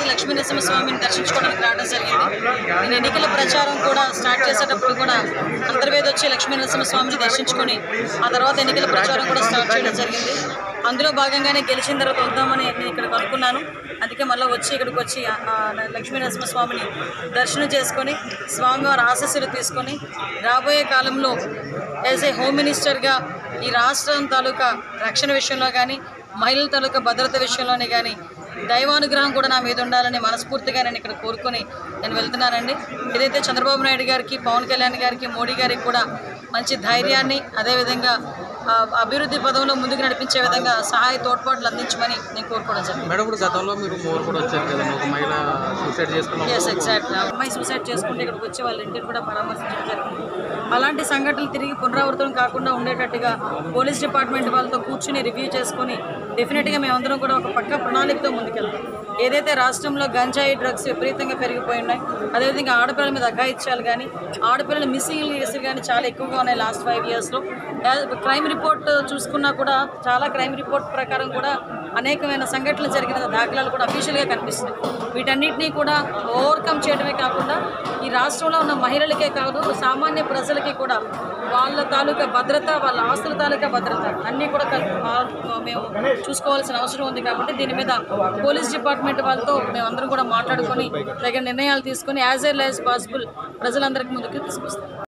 లక్ష్మీనరసింహస్వామిని దర్శించుకోవడానికి రావడం జరిగింది. నేను ఎన్నికల ప్రచారం కూడా స్టార్ట్ చేసేటప్పుడు కూడా అంతర్వేది వచ్చి లక్ష్మీనరసింహస్వామిని దర్శించుకొని ఆ తర్వాత ఎన్నికల ప్రచారం కూడా స్టార్ట్ చేయడం జరిగింది. అందులో భాగంగానే గెలిచిన తర్వాత వద్దామని నేను ఇక్కడికి అనుకున్నాను. అందుకే మళ్ళీ ఇక్కడికి వచ్చి లక్ష్మీనరసింహస్వామిని దర్శనం చేసుకొని స్వామివారి ఆశీస్సులు తీసుకొని రాబోయే కాలంలో యాజ్ ఏ హోమ్ మినిస్టర్గా ఈ రాష్ట్రం తాలూకా రక్షణ విషయంలో కానీ మహిళల తాలూకా భద్రత విషయంలోనే కానీ దైవానుగ్రహం కూడా నా మీద ఉండాలని మనస్ఫూర్తిగా నేను ఇక్కడ కోరుకొని నేను వెళ్తున్నానండి. ఏదైతే చంద్రబాబు నాయుడు గారికి, పవన్ కళ్యాణ్ గారికి, మోడీ గారికి కూడా మంచి ధైర్యాన్ని, అదేవిధంగా అభివృద్ధి పదంలో ముందుకు నడిపించే విధంగా సహాయ తోడ్పాట్లు అందించమని నేను కోరుకోవడం జరిగింది. మేడం, ఇప్పుడు గతంలో మీరు మోర్ కూడా వచ్చారు కదా, ఒక మహిళ సూసైడ్ చేసుకున్నారు. Yes, exactly. అమ్మాయి సూసైడ్ చేసుకుంటే ఇక్కడికి వచ్చి వాళ్ళ ఇంటిని కూడా పరామర్శించడం జరిగింది. అలాంటి సంఘటనలు తిరిగి పునరావృతం కాకుండా ఉండేటట్టుగా పోలీస్ డిపార్ట్మెంట్ వాళ్ళతో కూర్చుని రివ్యూ చేసుకొని డెఫినెట్గా మేమందరం కూడా ఒక పక్క ప్రణాళికతో ముందుకెళ్తాం. ఏదైతే రాష్ట్రంలో గంజాయి డ్రగ్స్ విపరీతంగా పెరిగిపోయి ఉన్నాయి, అదేవిధంగా ఆడపిల్లల మీద అఘాయిత్యాలు కానీ ఆడపిల్లల మిస్సింగ్ కేసులు కానీ చాలా ఎక్కువగా ఉన్నాయి లాస్ట్ 5 yearsలో. క్రైమ్ రిపోర్ట్ చూసుకున్నా కూడా చాలా క్రైమ్ రిపోర్ట్ ప్రకారం కూడా అనేకమైన సంఘటనలు జరిగిన దాఖలాలు కూడా అఫీషియల్గా కనిపిస్తున్నాయి. వీటన్నిటినీ కూడా ఓవర్కమ్ చేయడమే కాకుండా ఈ రాష్ట్రంలో ఉన్న మహిళలకే కాదు సామాన్య ప్రజలకి కూడా వాళ్ళ తాలూకా భద్రత, వాళ్ళ ఆస్తుల తాలూకా భద్రత అన్నీ కూడా మేము చూసుకోవాల్సిన అవసరం ఉంది. కాబట్టి దీని మీద పోలీస్ డిపార్ట్మెంట్ వాళ్ళతో మేమందరం కూడా మాట్లాడుకొని తగిన నిర్ణయాలు తీసుకొని యాజ్ ఎర్లీ యాజ్ పాసిబుల్ ప్రజలందరికీ ముందుకు తీసుకొస్తాం.